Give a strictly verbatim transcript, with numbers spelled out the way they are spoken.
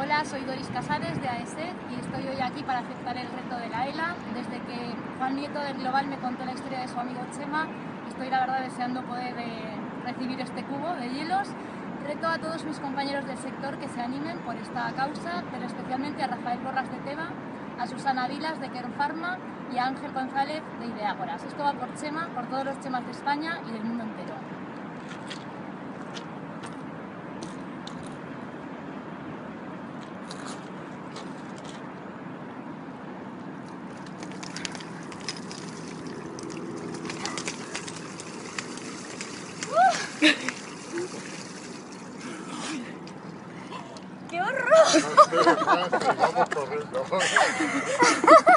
Hola, soy Doris Casares de A E S E C y estoy hoy aquí para aceptar el reto de la ELA. Desde que Juan Nieto del Global me contó la historia de su amigo Chema, estoy la verdad deseando poder eh, recibir este cubo de hielos. Reto a todos mis compañeros del sector que se animen por esta causa, pero especialmente a Rafael Borras de Teva, a Susana Vilas de Kern Pharma y a Ángel González de Ideágoras. Esto va por Chema, por todos los Chemas de España y del mundo entero. ¡Qué horror! Vamos corriendo.